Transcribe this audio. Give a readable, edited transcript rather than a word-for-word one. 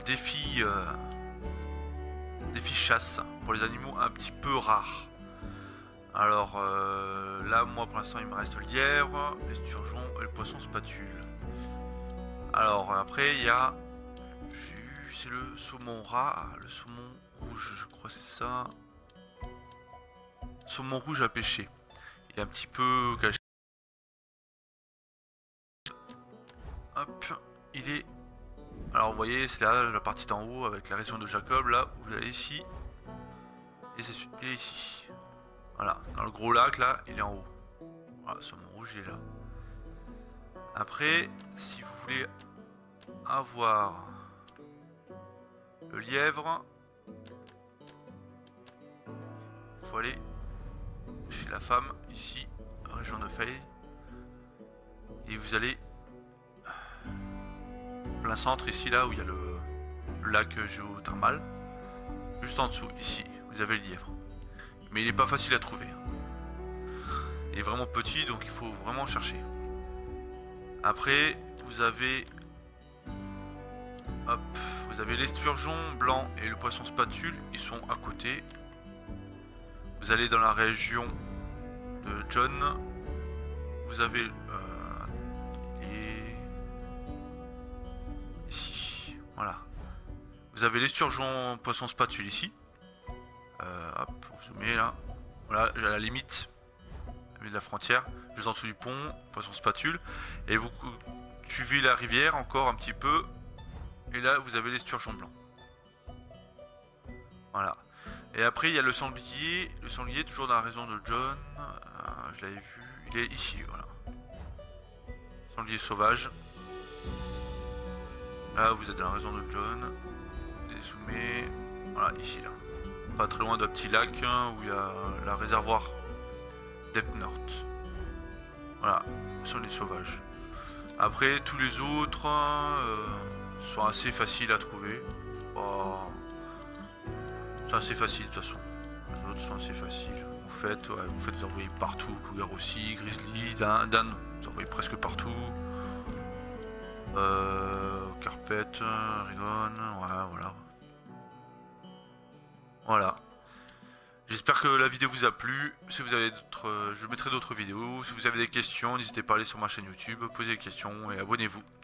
défi chasse pour les animaux un petit peu rares. Alors là, moi pour l'instant, il me reste le lièvre, l'esturgeon et le poisson spatule. Alors après, il y a... c'est le saumon rat, le saumon rouge, je crois que c'est ça. Saumon rouge à pêcher. Il est un petit peu caché. Hop, il est... Alors vous voyez, c'est là la partie d'en haut avec la région de Jacob, là, vous allez ici. Et il est ici. Voilà, dans le gros lac, là, il est en haut. Voilà, saumon rouge, il est là. Après, si vous voulez avoir le lièvre, il faut aller chez la femme, ici, région de Faye. Et vous allez plein centre, ici, là, où il y a le lac géothermal. Juste en dessous, ici, vous avez le lièvre. Mais il n'est pas facile à trouver. Il est vraiment petit, donc il faut vraiment chercher. Après, vous avez... Hop, vous avez l'esturgeon blanc et le poisson spatule, ils sont à côté. Vous allez dans la région de John. Vous avez... il est... ici, voilà. Vous avez l'esturgeon poisson spatule ici. Hop, je mets là. Voilà, à la limite de la frontière, juste en dessous du pont, poisson spatule. Et vous suivez la rivière encore un petit peu. Et là, vous avez l'esturgeon blanc. Voilà. Et après, il y a le sanglier. Le sanglier, toujours dans la région de John. Je l'avais vu. Il est ici, voilà. Sanglier sauvage. Là, vous êtes dans la région de John. Dézoomez. Voilà, ici, là. Pas très loin d'un petit lac où il y a la réservoir Deep North. Voilà, sanglier sauvage. Après, tous les autres sont assez faciles à trouver. C'est assez facile de toute façon. Les autres sont assez faciles. Vous envoyez partout. Cougar aussi, grizzly, Dan, vous envoyez presque partout. Carpette, Rigon, ouais, voilà. Voilà. J'espère que la vidéo vous a plu. Si vous avez d'autres, je mettrai d'autres vidéos. Si vous avez des questions, n'hésitez pas à aller sur ma chaîne YouTube, poser des questions et abonnez-vous.